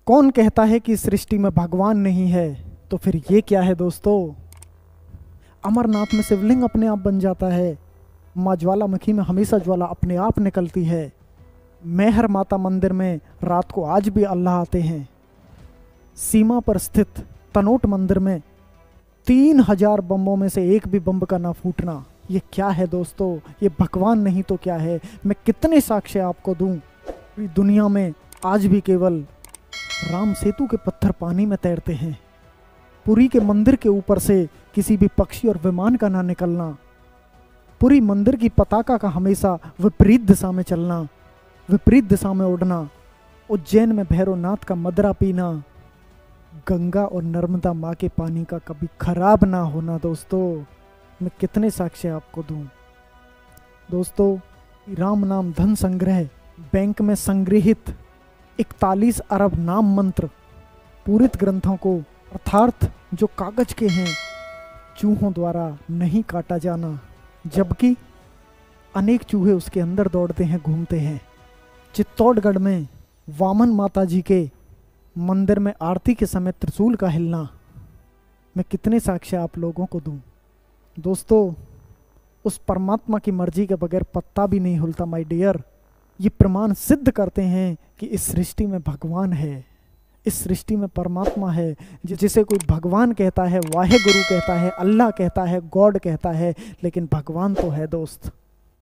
कौन कहता है कि सृष्टि में भगवान नहीं है? तो फिर ये क्या है दोस्तों? अमरनाथ में शिवलिंग अपने आप बन जाता है। माँ ज्वालामुखी में हमेशा ज्वाला अपने आप निकलती है। मेहर माता मंदिर में रात को आज भी अल्लाह आते हैं। सीमा पर स्थित तनोट मंदिर में 3000 बम्बों में से एक भी बम्ब का ना फूटना, ये क्या है दोस्तों? ये भगवान नहीं तो क्या है? मैं कितने साक्ष्य आपको दूं? दुनिया में आज भी केवल राम सेतु के पत्थर पानी में तैरते हैं। पुरी के मंदिर के ऊपर से किसी भी पक्षी और विमान का ना निकलना, पुरी मंदिर की पताका का हमेशा विपरीत दिशा में चलना, विपरीत दिशा में उड़ना, उज्जैन में भैरवनाथ का मदरा पीना, गंगा और नर्मदा माँ के पानी का कभी खराब ना होना। दोस्तों मैं कितने साक्ष्य आपको दूं? दोस्तों राम नाम धन संग्रह बैंक में संग्रहित 41 अरब नाम मंत्र पूरित ग्रंथों को अर्थात जो कागज के हैं चूहों द्वारा नहीं काटा जाना, जबकि अनेक चूहे उसके अंदर दौड़ते हैं, घूमते हैं। चित्तौड़गढ़ में वामन माता जी के मंदिर में आरती के समय त्रिशूल का हिलना, मैं कितने साक्ष्य आप लोगों को दूं? दोस्तों उस परमात्मा की मर्जी के बगैर पत्ता भी नहीं हिलता माय डियर। ये प्रमाण सिद्ध करते हैं कि इस सृष्टि में भगवान है, इस सृष्टि में परमात्मा है। जिसे कोई भगवान कहता है, वाहे गुरु कहता है, अल्लाह कहता है, गॉड कहता है, लेकिन भगवान तो है दोस्त।